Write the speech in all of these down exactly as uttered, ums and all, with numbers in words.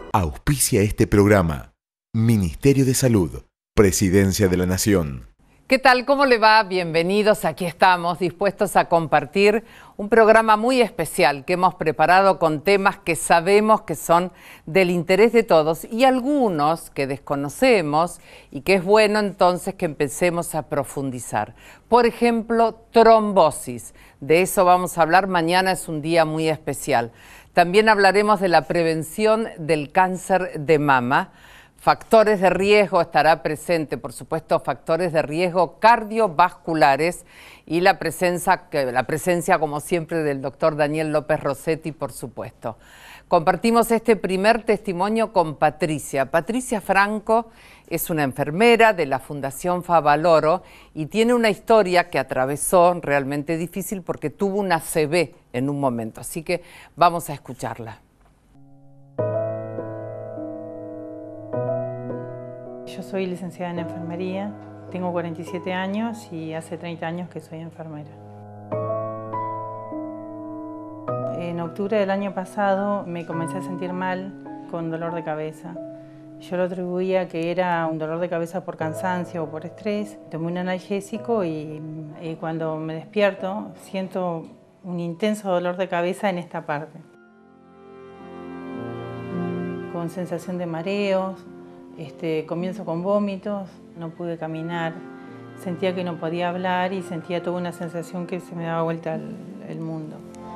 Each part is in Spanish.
Auspicia este programa. Ministerio de Salud, Presidencia de la Nación. ¿Qué tal? ¿Cómo le va? Bienvenidos. Aquí estamos dispuestos a compartir un programa muy especial que hemos preparado con temas que sabemos que son del interés de todos y algunos que desconocemos y que es bueno entonces que empecemos a profundizar. Por ejemplo, trombosis. De eso vamos a hablar. Mañana es un día muy especial. También hablaremos de la prevención del cáncer de mama. Factores de riesgo, estará presente, por supuesto, factores de riesgo cardiovasculares y la presencia, la presencia, como siempre, del doctor Daniel López Rossetti, por supuesto. Compartimos este primer testimonio con Patricia. Patricia Franco es una enfermera de la Fundación Favaloro y tiene una historia que atravesó realmente difícil porque tuvo una A C V en un momento. Así que vamos a escucharla. Yo soy licenciada en enfermería, tengo cuarenta y siete años y hace treinta años que soy enfermera. En octubre del año pasado me comencé a sentir mal con dolor de cabeza. Yo lo atribuía a que era un dolor de cabeza por cansancio o por estrés. Tomé un analgésico y, y cuando me despierto siento un intenso dolor de cabeza en esta parte. Con sensación de mareos. Este, comienzo con vómitos, no pude caminar, sentía que no podía hablar y sentía toda una sensación que se me daba vuelta el, el mundo.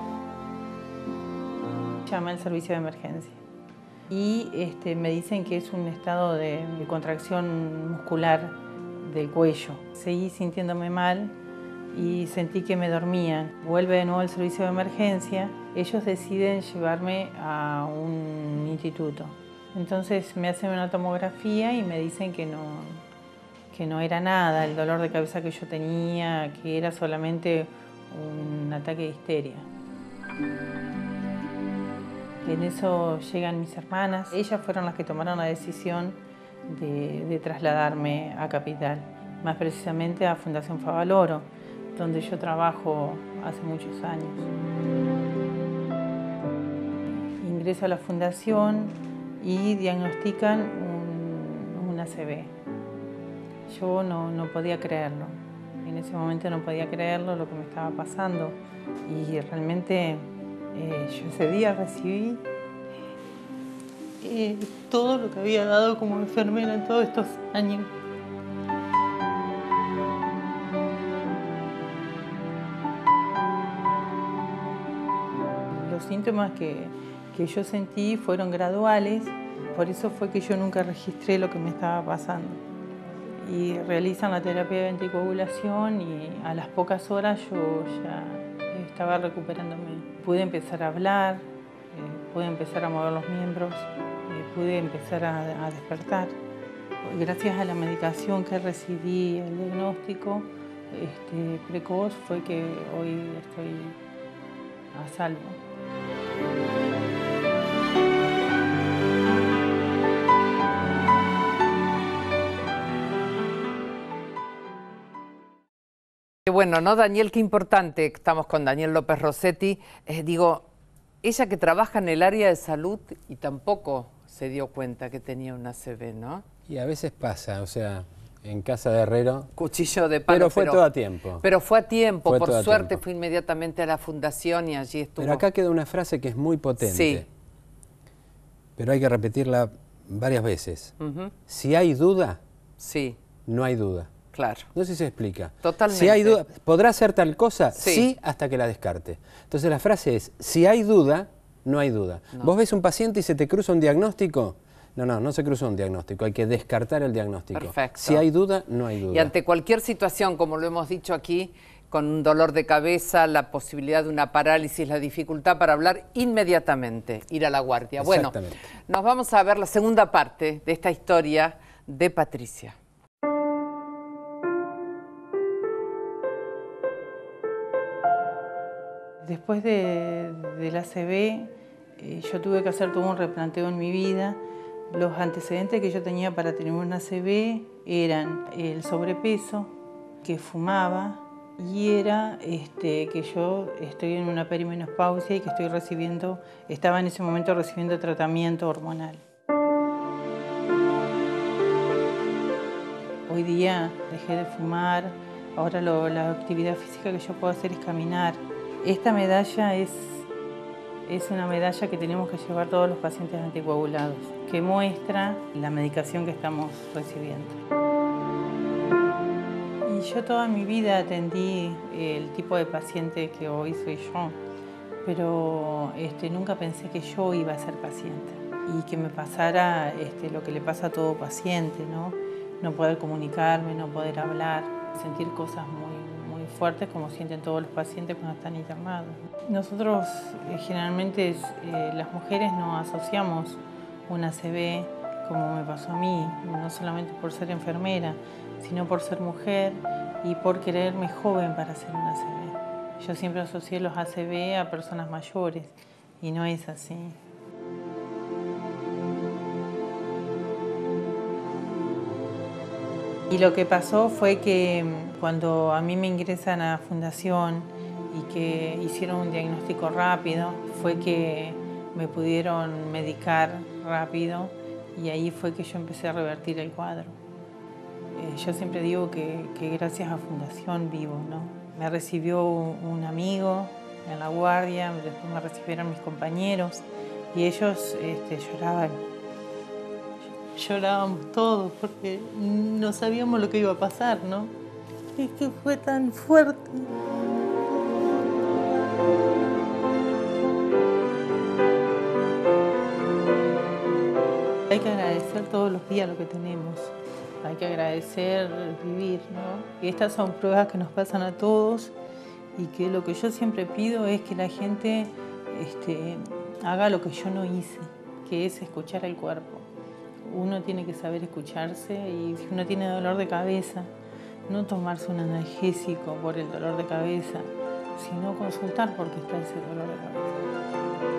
Llamé al servicio de emergencia y este, me dicen que es un estado de, de contracción muscular del cuello. Seguí sintiéndome mal y sentí que me dormían. Vuelve de nuevo al servicio de emergencia, ellos deciden llevarme a un instituto. Entonces me hacen una tomografía y me dicen que no, que no era nada, el dolor de cabeza que yo tenía, que era solamente un ataque de histeria. En eso llegan mis hermanas. Ellas fueron las que tomaron la decisión de, de trasladarme a Capital, más precisamente a Fundación Favaloro, donde yo trabajo hace muchos años. Ingreso a la fundación y diagnostican un, un A C V. Yo no, no podía creerlo. En ese momento no podía creerlo lo que me estaba pasando. Y realmente eh, yo ese día recibí eh, todo lo que había dado como enfermera en todos estos años. Los síntomas que que yo sentí fueron graduales, por eso fue que yo nunca registré lo que me estaba pasando. Y realizan la terapia de anticoagulación y a las pocas horas yo ya estaba recuperándome. Pude empezar a hablar, eh, pude empezar a mover los miembros, eh, pude empezar a, a despertar. Gracias a la medicación que recibí, el diagnóstico este, precoz, fue que hoy estoy a salvo. Qué bueno, ¿no, Daniel? Qué importante. Estamos con Daniel López Rossetti. Eh, digo, ella que trabaja en el área de salud y tampoco se dio cuenta que tenía una A C V, ¿no? Y a veces pasa, o sea, en casa de herrero. Cuchillo de palo. Pero fue pero, todo a tiempo. Pero fue a tiempo, Fue por suerte tiempo. fue inmediatamente a la fundación y allí estuvo. Pero acá queda una frase que es muy potente. Sí. Pero hay que repetirla varias veces. Uh-huh. Si hay duda, sí. no hay duda. Claro. No sé si se explica. Totalmente. Si hay duda, ¿podrá hacer tal cosa? Sí. Sí, hasta que la descarte. Entonces la frase es, si hay duda, no hay duda. No. Vos ves un paciente y se te cruza un diagnóstico. No, no, no se cruza un diagnóstico, hay que descartar el diagnóstico. Perfecto. Si hay duda, no hay duda. Y ante cualquier situación, como lo hemos dicho aquí, con un dolor de cabeza, la posibilidad de una parálisis, la dificultad para hablar, inmediatamente ir a la guardia. Bueno, nos vamos a ver la segunda parte de esta historia de Patricia. Después de, de la A C V, eh, yo tuve que hacer todo un replanteo en mi vida. Los antecedentes que yo tenía para tener una A C V eran el sobrepeso, que fumaba, y era este, que yo estoy en una perimenopausia y que estoy recibiendo, estaba en ese momento recibiendo tratamiento hormonal. Hoy día dejé de fumar, ahora lo, la actividad física que yo puedo hacer es caminar. Esta medalla es, es una medalla que tenemos que llevar todos los pacientes anticoagulados, que muestra la medicación que estamos recibiendo. Y yo toda mi vida atendí el tipo de paciente que hoy soy yo, pero este, nunca pensé que yo iba a ser paciente y que me pasara este, lo que le pasa a todo paciente, ¿no? No poder comunicarme, no poder hablar, sentir cosas muy, muy fuertes como sienten todos los pacientes cuando están internados. Nosotros eh, generalmente eh, las mujeres no asociamos una A C V como me pasó a mí, no solamente por ser enfermera, sino por ser mujer y por quererme joven para hacer una A C V. Yo siempre asocié los A C V a personas mayores y no es así. Y lo que pasó fue que cuando a mí me ingresan a Fundación y que hicieron un diagnóstico rápido, fue que me pudieron medicar rápido y ahí fue que yo empecé a revertir el cuadro. Eh, yo siempre digo que, que gracias a Fundación vivo, ¿no? Me recibió un amigo en la guardia, después me recibieron mis compañeros y ellos este, lloraban. Llorábamos todos porque no sabíamos lo que iba a pasar, ¿no? Es que fue tan fuerte. Hay que agradecer todos los días lo que tenemos. Hay que agradecer vivir, ¿no? Y estas son pruebas que nos pasan a todos y que lo que yo siempre pido es que la gente este, haga lo que yo no hice, que es escuchar al cuerpo. Uno tiene que saber escucharse y si uno tiene dolor de cabeza, no tomarse un analgésico por el dolor de cabeza, sino consultar por qué está ese dolor de cabeza.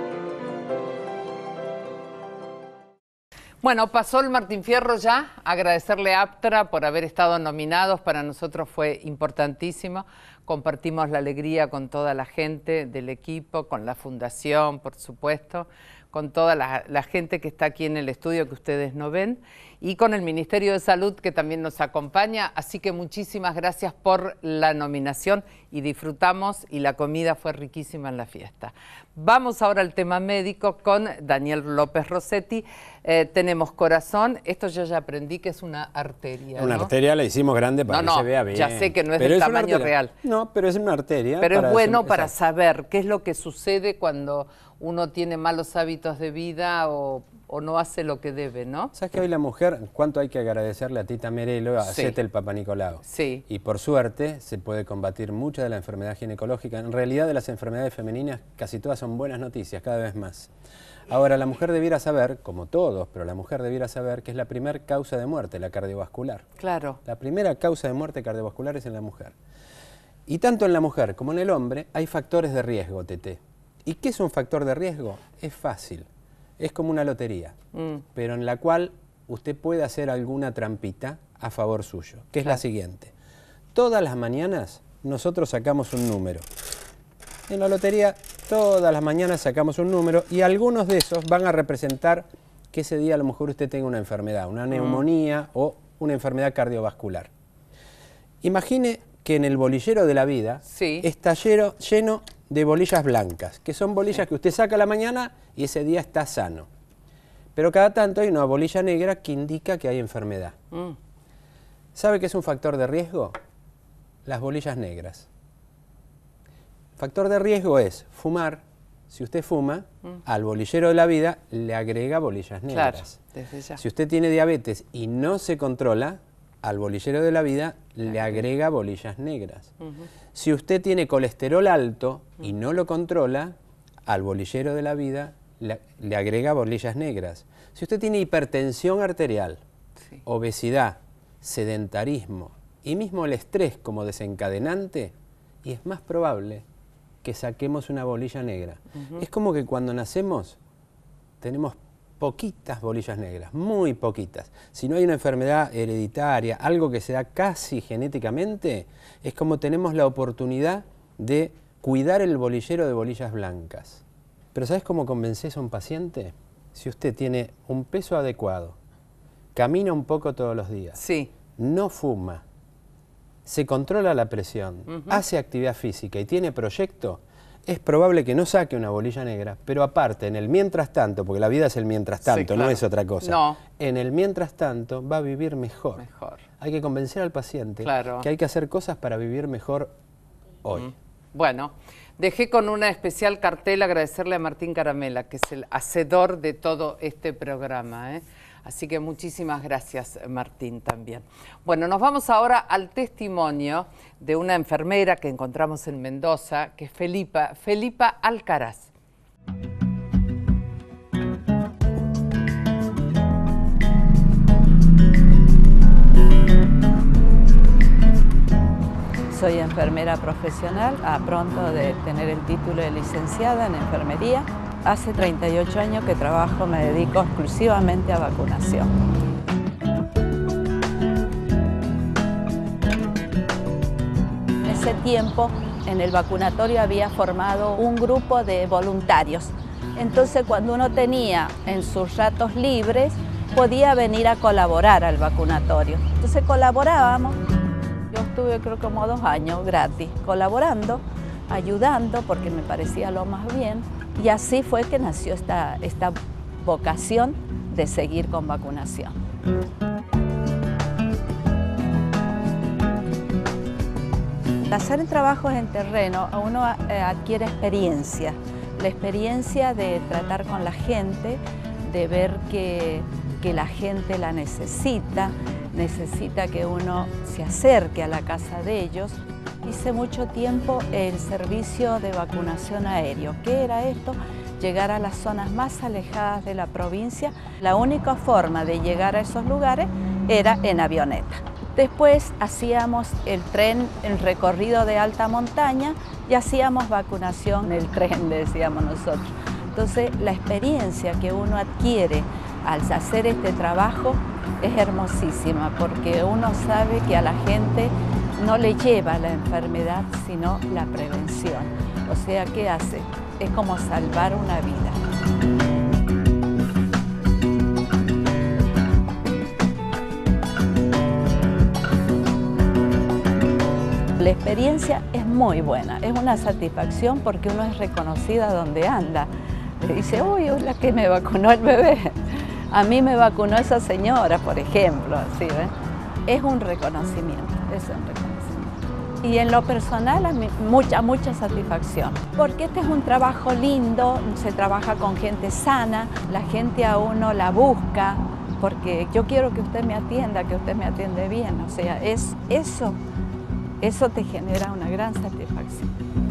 Bueno, pasó el Martín Fierro ya. Agradecerle a APTRA por haber estado nominados. Para nosotros fue importantísimo. Compartimos la alegría con toda la gente del equipo, con la Fundación, por supuesto, con toda la, la gente que está aquí en el estudio que ustedes no ven y con el Ministerio de Salud que también nos acompaña. Así que muchísimas gracias por la nominación y disfrutamos y la comida fue riquísima en la fiesta. Vamos ahora al tema médico con Daniel López Rossetti. Eh, tenemos corazón, esto yo ya aprendí que es una arteria. Una ¿no? arteria la hicimos grande para no, que no, se vea bien. Ya sé que no es pero del es tamaño real. No, pero es una arteria. Pero es bueno hacer, para exacto. saber qué es lo que sucede cuando uno tiene malos hábitos de vida o, o no hace lo que debe, ¿no? ¿Sabes que hoy la mujer, cuánto hay que agradecerle a Tita Merelo, a Sí. Hacete el Papa Nicolau? Sí. Y por suerte se puede combatir mucha de la enfermedad ginecológica. En realidad de las enfermedades femeninas casi todas son buenas noticias, cada vez más. Ahora, la mujer debiera saber, como todos, pero la mujer debiera saber que es la primera causa de muerte, la cardiovascular. Claro. La primera causa de muerte cardiovascular es en la mujer. Y tanto en la mujer como en el hombre hay factores de riesgo, Tete. ¿Y qué es un factor de riesgo? Es fácil, es como una lotería, mm. pero en la cual usted puede hacer alguna trampita a favor suyo, que es claro. la siguiente. Todas las mañanas nosotros sacamos un número. En la lotería todas las mañanas sacamos un número y algunos de esos van a representar que ese día a lo mejor usted tenga una enfermedad, una neumonía mm. o una enfermedad cardiovascular. Imagine que en el bolillero de la vida sí. está lleno, lleno de bolillas blancas, que son bolillas sí. que usted saca a la mañana y ese día está sano. Pero cada tanto hay una bolilla negra que indica que hay enfermedad. Mm. ¿Sabe qué es un factor de riesgo? Las bolillas negras. Factor de riesgo es fumar. Si usted fuma, mm. al bolillero de la vida le agrega bolillas negras. Claro, desde ya. Si usted tiene diabetes y no se controla, al bolillero de la vida le agrega bolillas negras. Uh-huh. Si usted tiene colesterol alto y no lo controla, al bolillero de la vida le, le agrega bolillas negras. Si usted tiene hipertensión arterial, sí. obesidad, sedentarismo y mismo el estrés como desencadenante, y es más probable que saquemos una bolilla negra. Uh-huh. Es como que cuando nacemos tenemos poquitas bolillas negras, muy poquitas. Si no hay una enfermedad hereditaria, algo que se da casi genéticamente, es como tenemos la oportunidad de cuidar el bolillero de bolillas blancas. Pero ¿sabes cómo convences a un paciente? Si usted tiene un peso adecuado, camina un poco todos los días, sí. no fuma, se controla la presión, uh-huh. hace actividad física y tiene proyecto, es probable que no saque una bolilla negra, pero aparte, en el mientras tanto, porque la vida es el mientras tanto, sí, claro. no es otra cosa, no. en el mientras tanto va a vivir mejor. mejor. Hay que convencer al paciente claro. que hay que hacer cosas para vivir mejor hoy. Mm. Bueno, dejé con una especial cartel agradecerle a Martín Caramela, que es el hacedor de todo este programa, ¿eh? Así que muchísimas gracias, Martín, también. Bueno, nos vamos ahora al testimonio de una enfermera que encontramos en Mendoza, que es Felipa, Felipa Alcaraz. Soy enfermera profesional, a pronto de tener el título de licenciada en enfermería. Hace treinta y ocho años que trabajo, me dedico exclusivamente a vacunación. En ese tiempo, en el vacunatorio había formado un grupo de voluntarios. Entonces, cuando uno tenía en sus ratos libres, podía venir a colaborar al vacunatorio. Entonces colaborábamos. Yo estuve creo como dos años gratis, colaborando, ayudando, porque me parecía lo más bien. Y así fue que nació esta, esta vocación de seguir con vacunación. Hacer trabajos en terreno, uno adquiere experiencia. La experiencia de tratar con la gente, de ver que, que la gente la necesita, necesita que uno se acerque a la casa de ellos. Hice mucho tiempo el servicio de vacunación aéreo. ¿Qué era esto? Llegar a las zonas más alejadas de la provincia. La única forma de llegar a esos lugares era en avioneta. Después hacíamos el tren, el recorrido de alta montaña y hacíamos vacunación en el tren, decíamos nosotros. Entonces, la experiencia que uno adquiere al hacer este trabajo es hermosísima, porque uno sabe que a la gente no le lleva la enfermedad, sino la prevención. O sea, ¿qué hace? Es como salvar una vida. La experiencia es muy buena, es una satisfacción porque uno es reconocida donde anda. Dice, uy, es la que me vacunó el bebé. A mí me vacunó esa señora, por ejemplo, así, ¿ves? Es un reconocimiento, es un reconocimiento. Y en lo personal, a mí, mucha, mucha satisfacción. Porque este es un trabajo lindo, se trabaja con gente sana, la gente a uno la busca, porque yo quiero que usted me atienda, que usted me atiende bien. O sea, es eso, eso te genera una gran satisfacción.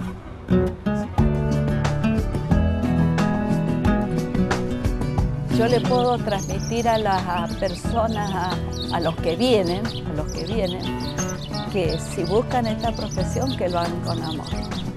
Yo le puedo transmitir a las personas, a, a los que vienen, a los que vienen, que si buscan esta profesión, que lo hagan con amor.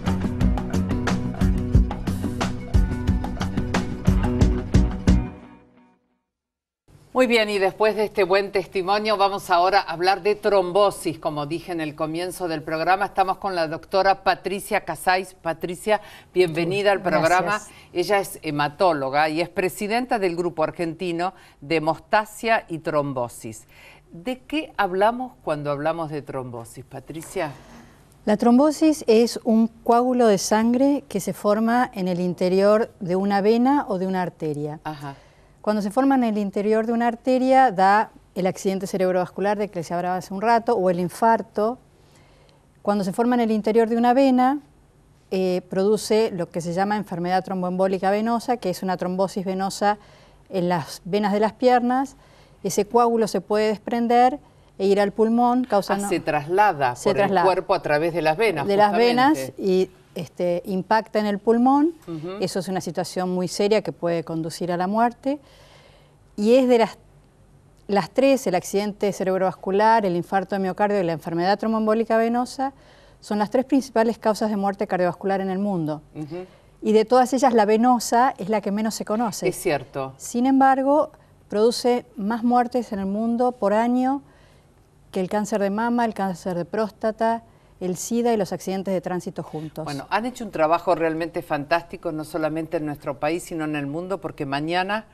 Muy bien, y después de este buen testimonio vamos ahora a hablar de trombosis. Como dije en el comienzo del programa, estamos con la doctora Patricia Casais. Patricia, bienvenida al programa. Gracias. Ella es hematóloga y es presidenta del Grupo Argentino de Hemostasia y Trombosis. ¿De qué hablamos cuando hablamos de trombosis, Patricia? La trombosis es un coágulo de sangre que se forma en el interior de una vena o de una arteria. Ajá. Cuando se forma en el interior de una arteria, da el accidente cerebrovascular de que les hablaba hace un rato, o el infarto. Cuando se forma en el interior de una vena, eh, produce lo que se llama enfermedad tromboembólica venosa, que es una trombosis venosa en las venas de las piernas. Ese coágulo se puede desprender e ir al pulmón, causando... Ah, se traslada se por traslada. el cuerpo a través de las venas, De justamente. las venas y... Este, impacta en el pulmón, Uh-huh. Eso es una situación muy seria que puede conducir a la muerte, y es de las, las tres, el accidente cerebrovascular, el infarto de miocardio y la enfermedad tromboembólica venosa, son las tres principales causas de muerte cardiovascular en el mundo. Uh-huh. Y de todas ellas la venosa es la que menos se conoce. Es cierto. Sin embargo, produce más muertes en el mundo por año que el cáncer de mama, el cáncer de próstata, el SIDA y los accidentes de tránsito juntos. Bueno, han hecho un trabajo realmente fantástico, no solamente en nuestro país, sino en el mundo, porque mañana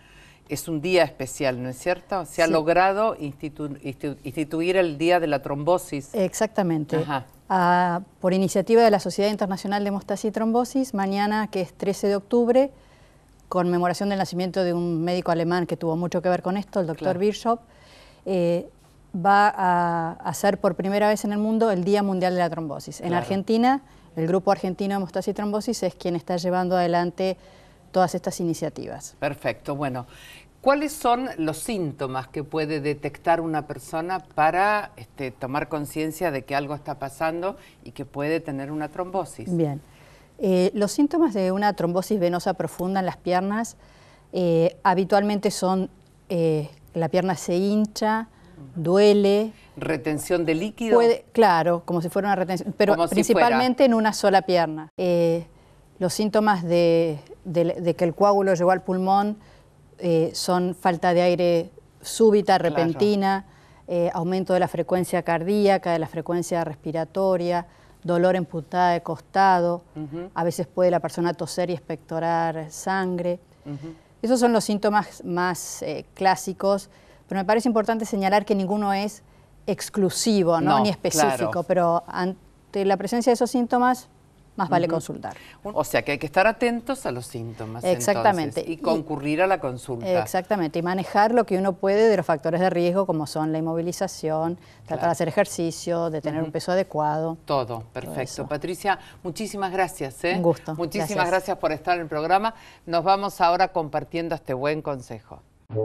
es un día especial, ¿no es cierto? Se ha Sí. logrado institu institu instituir el Día de la Trombosis. Exactamente. Ajá. Ah, por iniciativa de la Sociedad Internacional de Hemostasia y Trombosis, mañana, que es trece de octubre, conmemoración del nacimiento de un médico alemán que tuvo mucho que ver con esto, el doctor Claro. Virchow, eh, va a hacer por primera vez en el mundo el Día Mundial de la Trombosis. En Claro. Argentina, el Grupo Argentino de Hemostasia y Trombosis es quien está llevando adelante todas estas iniciativas. Perfecto, bueno. ¿Cuáles son los síntomas que puede detectar una persona para este, tomar conciencia de que algo está pasando y que puede tener una trombosis? Bien. Eh, los síntomas de una trombosis venosa profunda en las piernas eh, habitualmente son eh, la pierna se hincha, duele. ¿Retención de líquido? Puede, claro, como si fuera una retención, pero Como si principalmente fuera. en una sola pierna. Eh, los síntomas de, de, de que el coágulo llegó al pulmón eh, son falta de aire súbita, Claro. repentina, eh, aumento de la frecuencia cardíaca, de la frecuencia respiratoria, dolor en puntada de costado, Ujú. a veces puede la persona toser y expectorar sangre. Ujú. Esos son los síntomas más eh, clásicos, pero me parece importante señalar que ninguno es exclusivo, ¿no? No, Ni específico, claro. pero ante la presencia de esos síntomas, más vale Ujú. consultar. O sea que hay que estar atentos a los síntomas. Exactamente. Entonces, y Y- concurrir a la consulta. Exactamente, y manejar lo que uno puede de los factores de riesgo, como son la inmovilización, tratar Claro. de hacer ejercicio, de tener Ujú. un peso adecuado. Todo, perfecto. eso. Patricia, muchísimas gracias. ¿eh? Un gusto, Muchísimas gracias. gracias por estar en el programa. Nos vamos ahora compartiendo este buen consejo.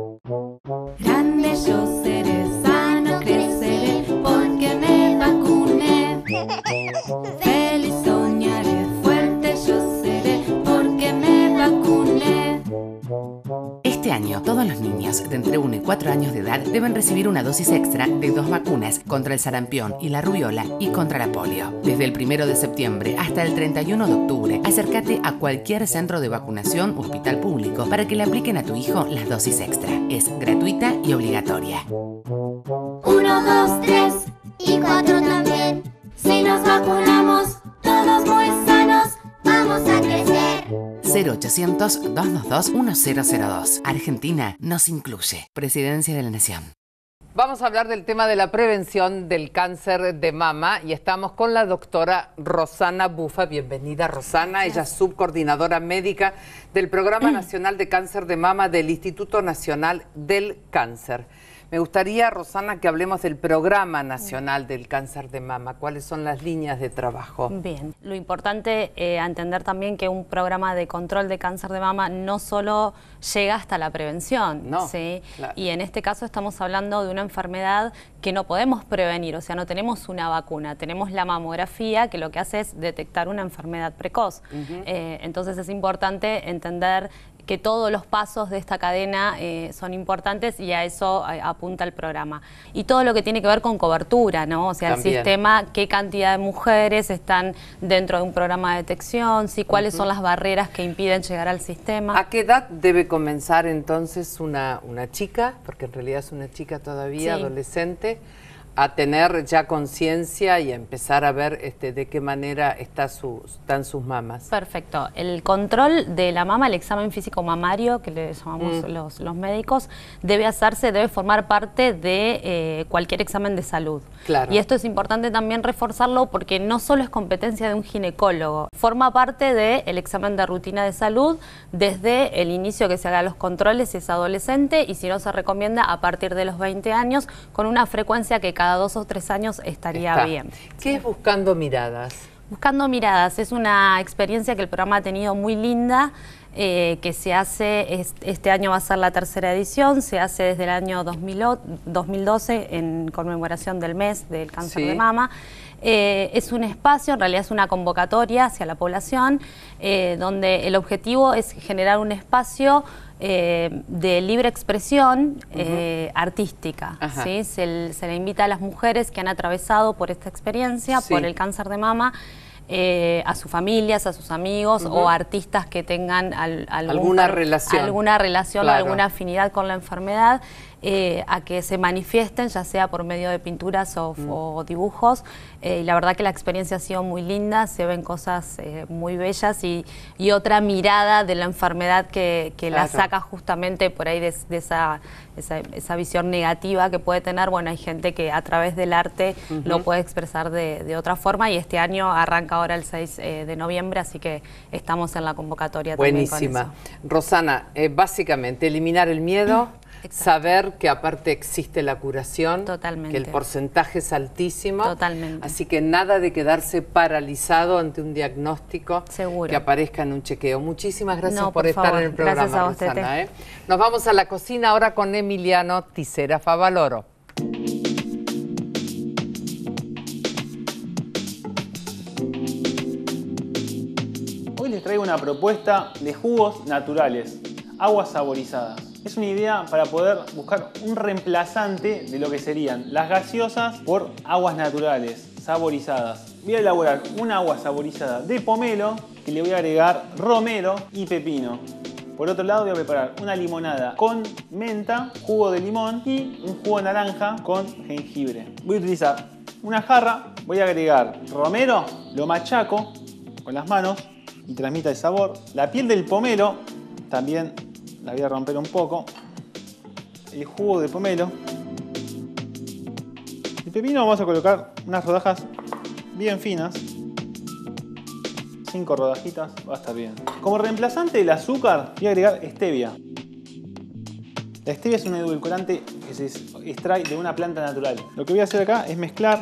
Grande yo seré, sano creceré, porque me vacuné. Feliz soñaré, fuerte yo seré, porque me vacuné. Este año, todos los niños de entre uno y cuatro años de edad deben recibir una dosis extra de dos vacunas contra el sarampión y la rubiola y contra la polio. Desde el primero de septiembre hasta el treinta y uno de octubre, acércate a cualquier centro de vacunación o hospital público para que le apliquen a tu hijo las dosis extra. Es gratuita y obligatoria. Uno, dos, tres y cuatro también. Si nos vacunamos, todos muy sanos, vamos a crecer. cero ochocientos, doscientos veintidós, mil dos. Argentina nos incluye. Presidencia de la Nación. Vamos a hablar del tema de la prevención del cáncer de mama y estamos con la doctora Rosana Bufa. Bienvenida, Rosana. Ella es subcoordinadora médica del Programa Nacional de Cáncer de Mama del Instituto Nacional del Cáncer. Me gustaría, Rosana, que hablemos del Programa Nacional del Cáncer de Mama. ¿Cuáles son las líneas de trabajo? Bien, lo importante eh, a entender también que un programa de control de cáncer de mama no solo llega hasta la prevención, No, ¿sí? claro. Y en este caso estamos hablando de una enfermedad que no podemos prevenir, o sea, no tenemos una vacuna, tenemos la mamografía que lo que hace es detectar una enfermedad precoz. Ujú. Eh, entonces es importante entender que todos los pasos de esta cadena eh, son importantes y a eso eh, apunta el programa. Y todo lo que tiene que ver con cobertura, ¿no? O sea, También. el sistema, qué cantidad de mujeres están dentro de un programa de detección, ¿sí? Cuáles son las barreras que impiden llegar al sistema. ¿A qué edad debe comenzar entonces una, una chica, porque en realidad es una chica todavía, Sí. adolescente, a tener ya conciencia y a empezar a ver este, de qué manera está su, están sus mamas? Perfecto. El control de la mama, el examen físico mamario, que le llamamos Mm. los, los médicos, debe hacerse, debe formar parte de eh, cualquier examen de salud. Claro. Y esto es importante también reforzarlo porque no solo es competencia de un ginecólogo, forma parte del examen de rutina de salud desde el inicio que se hagan los controles si es adolescente y si no se recomienda a partir de los veinte años con una frecuencia que cada dos o tres años estaría Está. bien. ¿Qué es Buscando Miradas? Buscando Miradas es una experiencia que el programa ha tenido muy linda, eh, que se hace, es- este año va a ser la tercera edición, se hace desde el año dos mil doce en conmemoración del mes del cáncer Sí. de mama. Eh, es un espacio, en realidad es una convocatoria hacia la población, eh, donde el objetivo es generar un espacio eh, de libre expresión eh, artística. Ajá. ¿sí? Se, l- se le invita a las mujeres que han atravesado por esta experiencia, Sí. por el cáncer de mama, eh, a sus familias, a sus amigos Ujú. o artistas que tengan al- algún Alguna par- relación. alguna relación Claro. o alguna afinidad con la enfermedad. eh, a que se manifiesten, ya sea por medio de pinturas o, mm. o dibujos. Eh, y la verdad que la experiencia ha sido muy linda, se ven cosas eh, muy bellas y, y otra mirada de la enfermedad que, que claro. la saca justamente por ahí de, de esa, esa, esa visión negativa que puede tener. Bueno, hay gente que a través del arte uh-huh. lo puede expresar de, de otra forma, y este año arranca ahora el seis eh, de noviembre, así que estamos en la convocatoria. Buenísima. También con eso. Rosana, eh, básicamente eliminar el miedo. Exacto. Saber que aparte existe la curación, Totalmente. que el porcentaje es altísimo. Totalmente. Así que nada de quedarse paralizado ante un diagnóstico Seguro. que aparezca en un chequeo. Muchísimas gracias no, por, por estar favor. en el programa, gracias a usted, Rosana. ¿eh? Nos vamos a la cocina ahora con Emiliano Tisera Favaloro. Hoy les traigo una propuesta de jugos naturales, aguas saborizadas. Es una idea para poder buscar un reemplazante de lo que serían las gaseosas por aguas naturales, saborizadas. Voy a elaborar un agua saborizada de pomelo que le voy a agregar romero y pepino. Por otro lado voy a preparar una limonada con menta, jugo de limón y un jugo de naranja con jengibre. Voy a utilizar una jarra, voy a agregar romero, lo machaco con las manos y transmita el sabor. La piel del pomelo también la voy a romper un poco. El jugo de pomelo. El pepino vamos a colocar unas rodajas bien finas. Cinco rodajitas, va a estar bien. Como reemplazante del azúcar voy a agregar stevia. La stevia es un edulcorante que se extrae de una planta natural. Lo que voy a hacer acá es mezclar,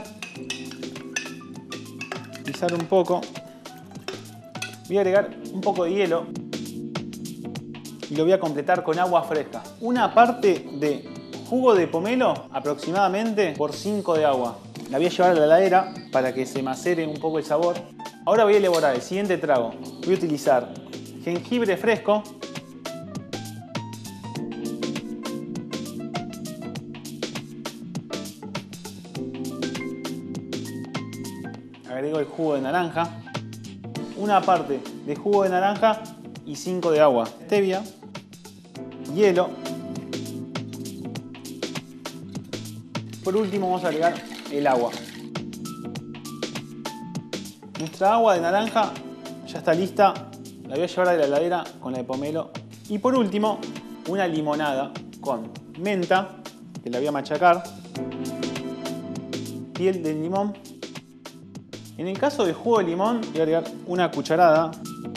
pisar un poco. Voy a agregar un poco de hielo y lo voy a completar con agua fresca. Una parte de jugo de pomelo aproximadamente por cinco de agua. La voy a llevar a la heladera para que se macere un poco el sabor. Ahora voy a elaborar el siguiente trago. Voy a utilizar jengibre fresco. Agrego el jugo de naranja. Una parte de jugo de naranja y cinco de agua. Stevia, hielo. Por último vamos a agregar el agua. Nuestra agua de naranja ya está lista. La voy a llevar a la heladera con la de pomelo. Y por último, una limonada con menta, que la voy a machacar. Piel del limón. En el caso del jugo de limón, voy a agregar una cucharada.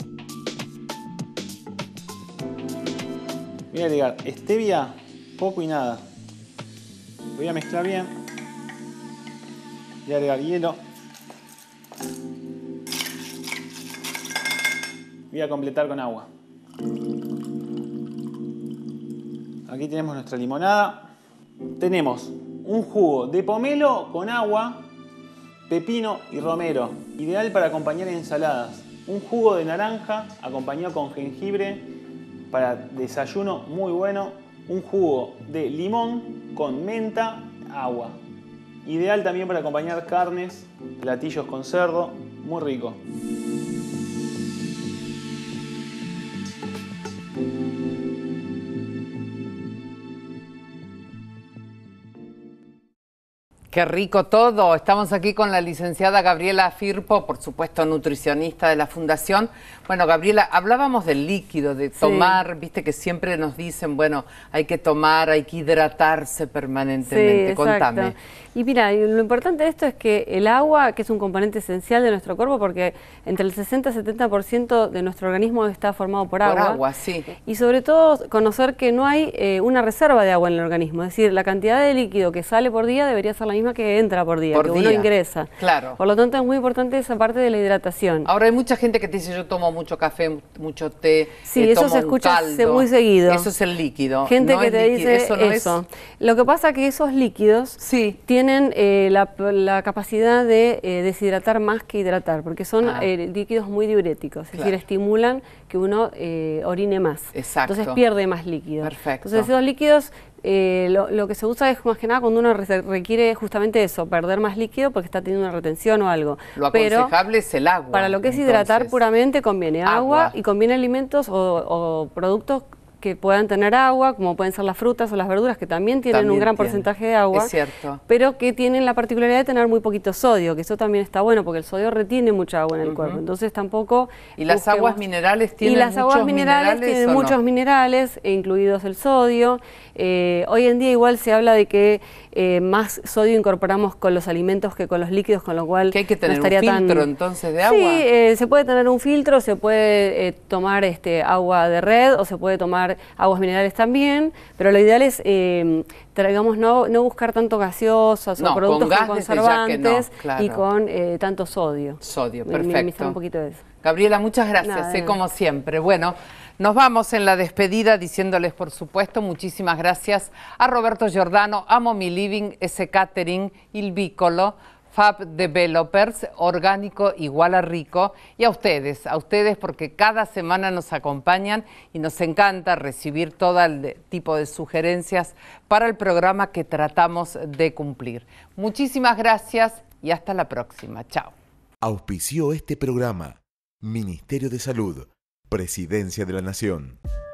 Voy a agregar stevia, poco y nada. Voy a mezclar bien. Voy a agregar hielo. Voy a completar con agua. Aquí tenemos nuestra limonada. Tenemos un jugo de pomelo con agua, pepino y romero, ideal para acompañar ensaladas. Un jugo de naranja acompañado con jengibre para desayuno, muy bueno. Un jugo de limón con menta, agua. Ideal también para acompañar carnes, platillos con cerdo, muy rico. Qué rico todo. Estamos aquí con la licenciada Gabriela Firpo, por supuesto nutricionista de la Fundación. Bueno, Gabriela, hablábamos del líquido, de tomar, sí. Viste que siempre nos dicen, bueno, hay que tomar, hay que hidratarse permanentemente. Sí, contame. Exacto. Y mira, lo importante de esto es que el agua, que es un componente esencial de nuestro cuerpo, porque entre el sesenta y setenta por ciento de nuestro organismo está formado por agua. Por agua, sí. Y sobre todo conocer que no hay eh, una reserva de agua en el organismo. Es decir, la cantidad de líquido que sale por día debería ser la misma que entra por día, por que día. uno ingresa. Claro. Por lo tanto, es muy importante esa parte de la hidratación. Ahora hay mucha gente que te dice, yo tomo mucho café, mucho té, sí, eh, eso tomo se escucha caldo. muy seguido. Eso es el líquido. Gente no que te líquido. dice eso. No eso. Es... Lo que pasa es que esos líquidos sí. tienen eh, la, la capacidad de eh, deshidratar más que hidratar, porque son ah. eh, líquidos muy diuréticos, es claro. decir, estimulan que uno eh, orine más. Exacto. Entonces pierde más líquido. Perfecto. Entonces esos líquidos, eh, lo, lo que se usa es más que nada cuando uno re requiere justamente eso, perder más líquido porque está teniendo una retención o algo. Lo aconsejable Pero es el agua. Para lo que es hidratar entonces. puramente conviene agua, agua y conviene alimentos o, o productos que puedan tener agua, como pueden ser las frutas o las verduras, que también tienen También un gran tienen. porcentaje de agua, Es cierto. pero que tienen la particularidad de tener muy poquito sodio, que eso también está bueno, porque el sodio retiene mucha agua en el Ujú. cuerpo. Entonces tampoco... ¿Y las busquemos- aguas minerales tienen Y las aguas muchos minerales, minerales tienen o no? muchos minerales, e incluidos el sodio. Eh, hoy en día igual se habla de que eh, más sodio incorporamos con los alimentos que con los líquidos, con lo cual Que hay que tener no estaría un filtro tan... entonces de agua. Sí, eh, se puede tener un filtro, se puede eh, tomar este, agua de red o se puede tomar aguas minerales también, pero lo ideal es, eh, digamos, no, no buscar tanto gaseosas No, o productos con gas con desde ya que no, conservantes claro. y con eh, tanto sodio. Sodio, Minimizar perfecto. un poquito de eso. Gabriela, muchas gracias, Nada, eh, nada. como siempre. Bueno, nos vamos en la despedida diciéndoles, por supuesto, muchísimas gracias a Roberto Giordano, Amo Mi Living, S Catering, Il Vicolo, Fab Developers, Orgánico Igual a Rico, y a ustedes, a ustedes porque cada semana nos acompañan y nos encanta recibir todo el tipo de sugerencias para el programa que tratamos de cumplir. Muchísimas gracias y hasta la próxima. Chao. Auspició este programa Ministerio de Salud, Presidencia de la Nación.